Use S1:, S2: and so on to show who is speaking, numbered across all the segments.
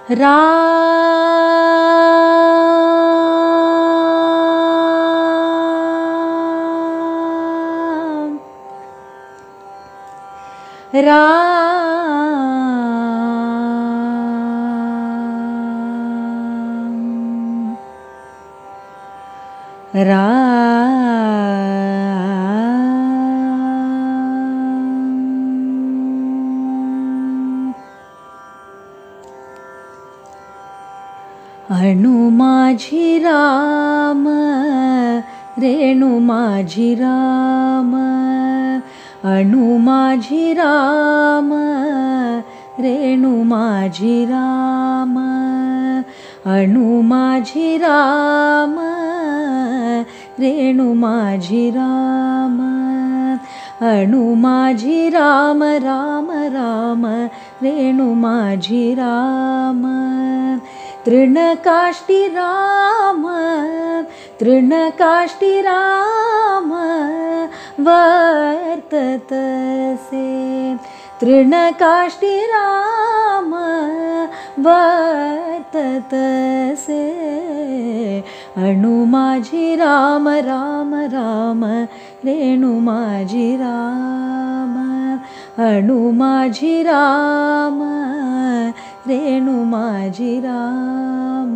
S1: राम राम राम अणु माझी राम रेणु माझी राम अणु माझी राम रेणु माझी राम अणु माझी राम रेणु माझी राम अणु माझी राम राम राम रेणु माझी राम तृणकाष्टी राम तृणकाष्टी राम वर्ततसे तृणकाष्टी राम वर्ततसे अणु माझी राम राम राम रेणु माझी राम अणु माझी राम रेणु माझी राम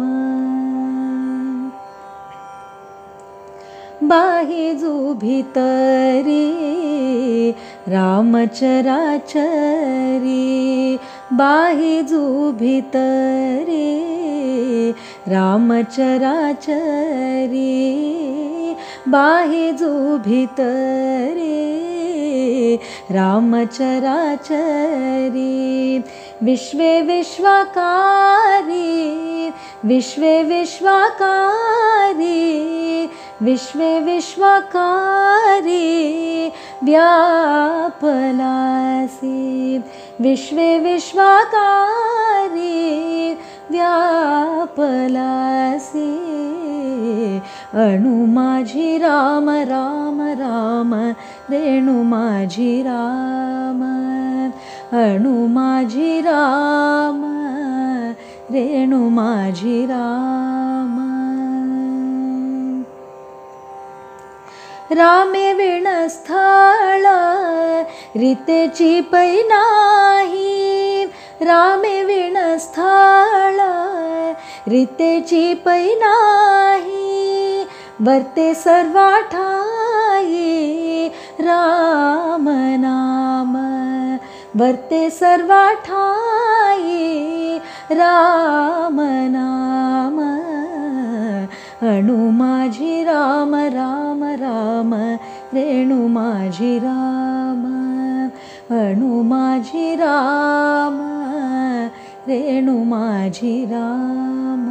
S1: बाहिजु भितरी रामचराचरी बाहिजु भितरी रामचराचरी बाहिजु भितरी रामचराचरी विश्वे विश्वाकारी विश्वे विश्वाकारी विश्वे विश्वाकारी व्यापलासी विश्वे विश्वाकारी व्यापलासी अणु माझी राम राम राम रेणु माझी राम अणु माझी राम रेणु माझी राम रामे विण स्थळ रीतेची पै नाही रामे विण स्थळ रीतेची पै नाही वर्ते सर्वा ठाई राम नाम वर्ते सर्वा ठाई राम नाम अणु माझी राम राम राम रेणु माझी राम अणु माझी राम रेणु माझी राम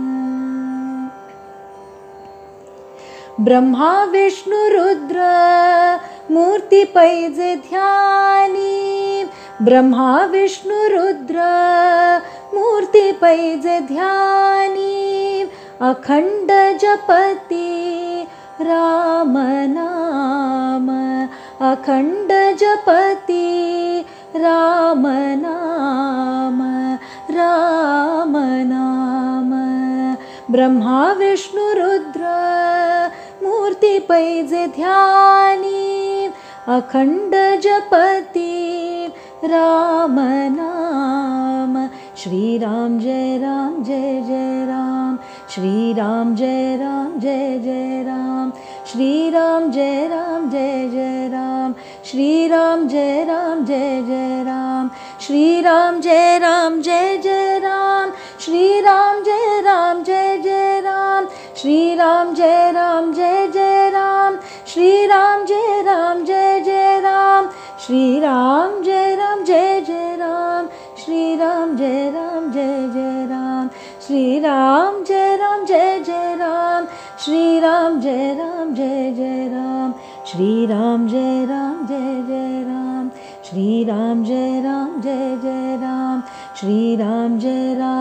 S1: ब्रह्मा विष्णु रुद्र मूर्ति पैजे ध्यानी ब्रह्मा विष्णु रुद्र मूर्ति पैजे ध्यानी अखंड जपति राम नाम अखंड जपति राम नाम राम नाम ब्रह्मा विष्णु रुद्र मूर्ति पैजे ध्यानी अखंड जपति राम नाम श्री राम जय राम श्री राम जय राम श्री राम जय राम श्री राम जय राम श्री राम जय राम श्री राम जय राम श्री राम जय राम श्री राम जय राम श्री राम जय राम श्री राम जय राम श्री राम जय राम श्री राम जय राम श्री राम जय राम श्री राम जय राम श्री राम जय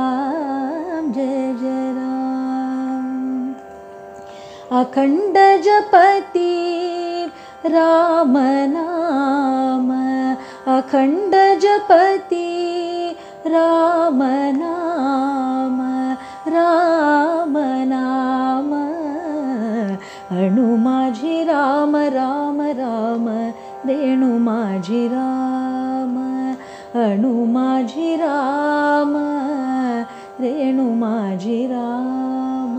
S1: राम अखंड जपति राम नाम अखंड जपति राम नाम रेणु माझी राम अणु माझी राम रेणु माझी राम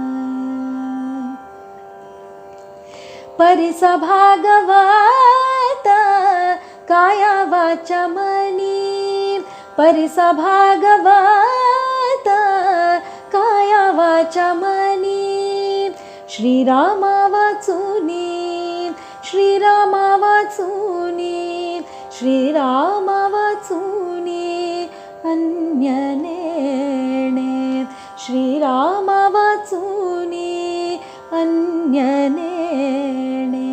S1: परिसा भागवत काया वाचा मनी परिसा भागवत काया वाचा मनी श्रीरामा वाचुनी श्रीरामा वाचुनी श्रीरामा वाचुनी अन्यनेणे श्रीरामा वाचुनी अन्यनेणे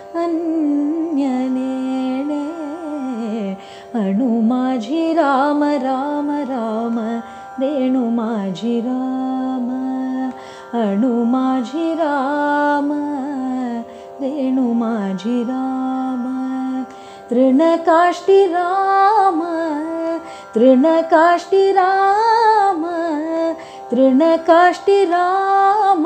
S1: अन्यनेणे अणु माझी राम राम राम रेणु माझी राम अणु माझी राम रेणु माझी राम तृणकाष्टि राम तृणकाष्टि राम तृणकाष्टि राम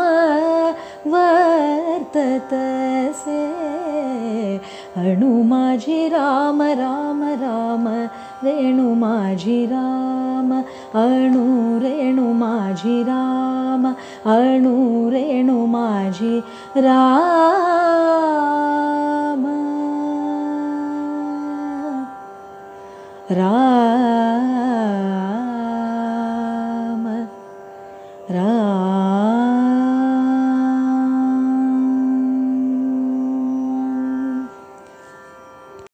S1: वर्ततसे अणु माझी राम राम राम रेणु माझी राम अणु रेणु माझी राम अणु रेणु माझी राम राम